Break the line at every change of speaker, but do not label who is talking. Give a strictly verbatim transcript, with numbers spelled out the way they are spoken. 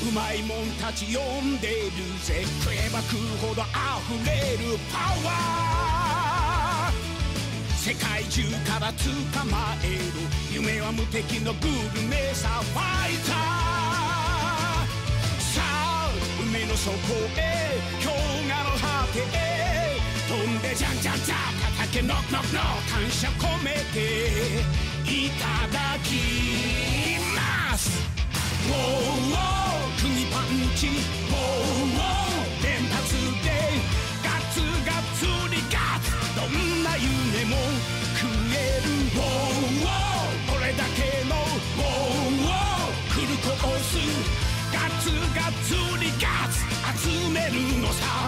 うまいもんたち呼んでるぜ。食えば食うほど溢れるパワー、世界中から捕まえる夢は無敵のグルメさ。ファイターさあ海の底へ氷河の果てへ飛んでじゃんじゃんじゃん叩けノックノックノック感謝込めていただきます。ウォーウォー釘パンチウォーウォー連発でガツガツリガツどんな夢も食える。ウォーウォーこれだけのウォーウォーフルコースガツガツリガツ集めるのさ。